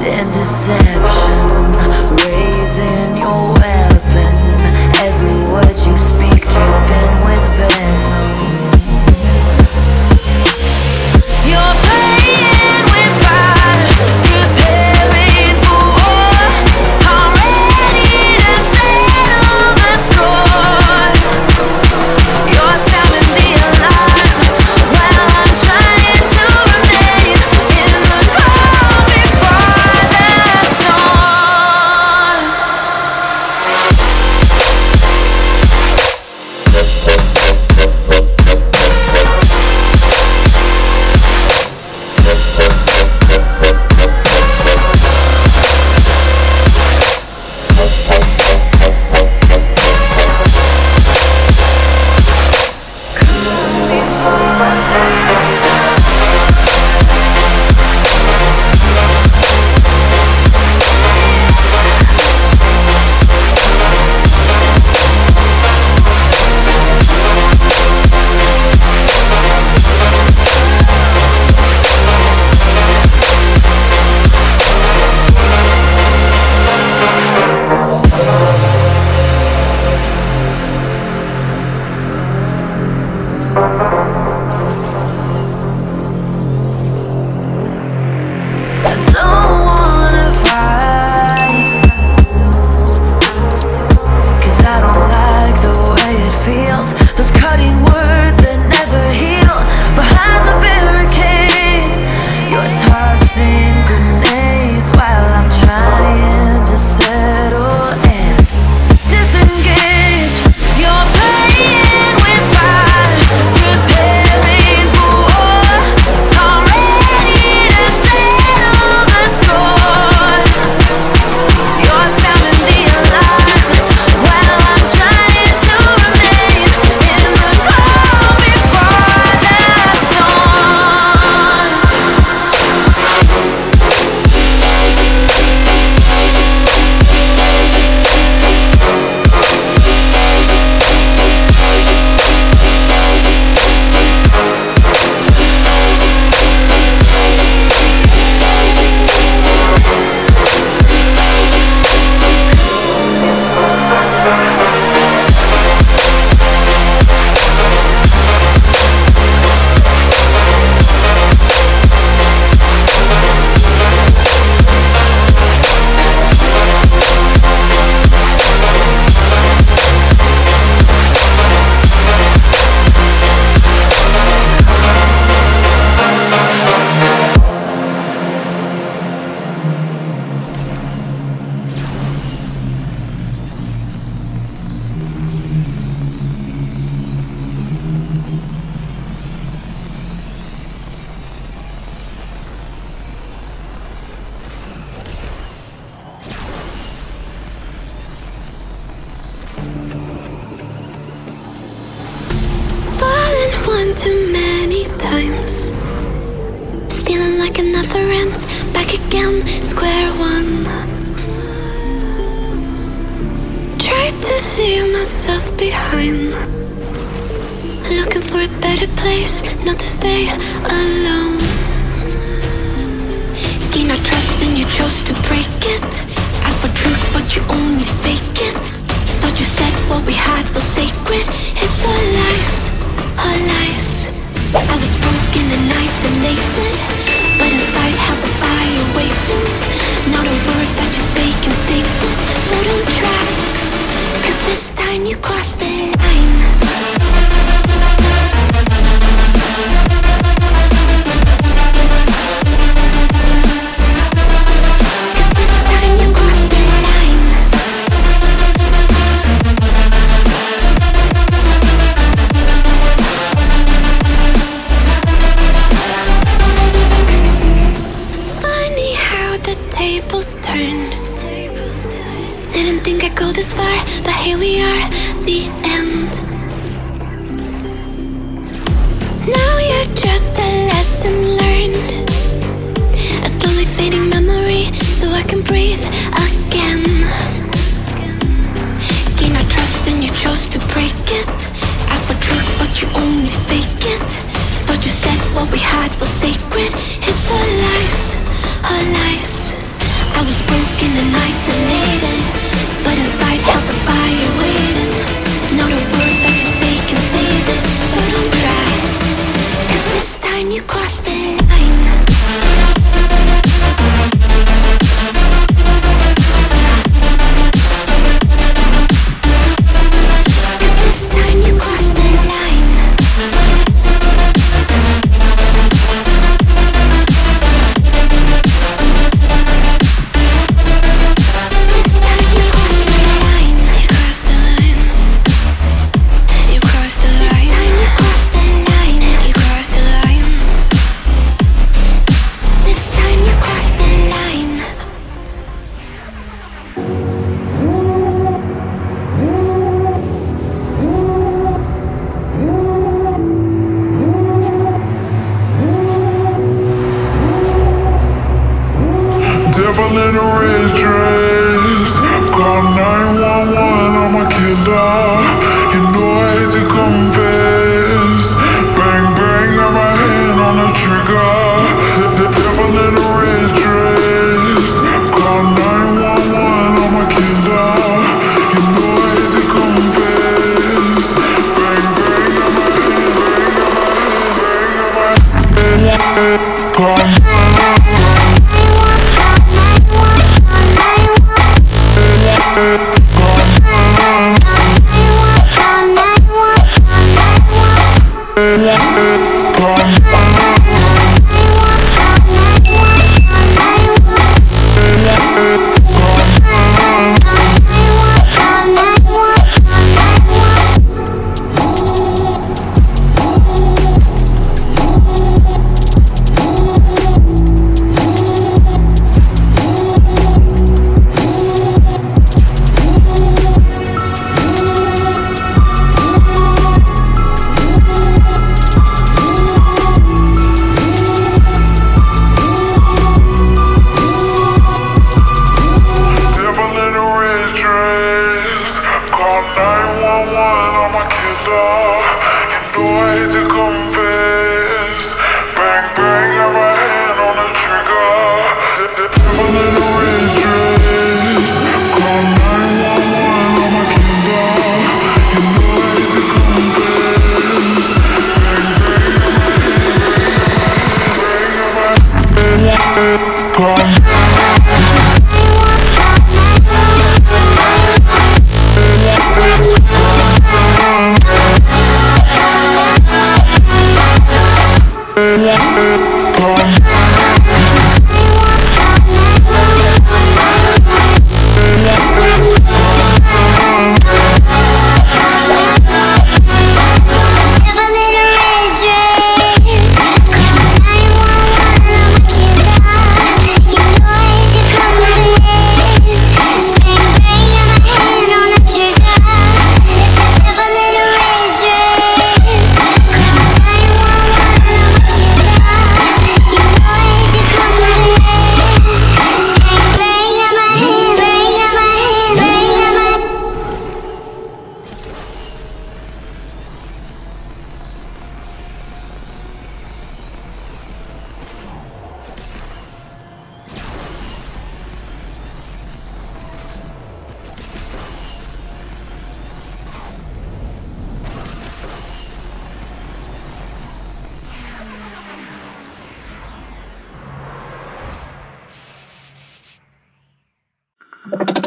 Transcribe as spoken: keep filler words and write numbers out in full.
and deception, raising your weapon. Every word you speak dripping with venom. You're playing with fire, preparing for war. I'm ready to settle the score. You're sounding the alarm while I'm trying to remain in the calm before the storm. One too many times, feeling like it never ends. Back again, square one. Tried to leave myself behind, looking for a better place, not to stay alone. Gain our trust and you chose to break it. Asked for truth but you only fake it. Thought you said what we had was sacred. It's all lies, all lies. I was broken and isolated, but inside held the fire waiting. Not a word that you say can save us, so don't try, cause this time you crossed the line. Turned. Didn't think I'd go this far, but here we are, the end. Now you're just a lesson learned, a slowly fading memory, so I can breathe again. Gain our trust and you chose to break it. Asked for truth but you only fake it. Thought you said what we had was sacred. It's all lies, all lies. in a red dress. Call nine one one, I'm a killer. You know I hate to confess. Bang bang, got my hand on the trigger. The, the devil in a red dress. Call nine one one, I'm a killer. You know I hate to confess. Bang bang, got my hand, bang, got my hand, bang, got my hand. Call Bye.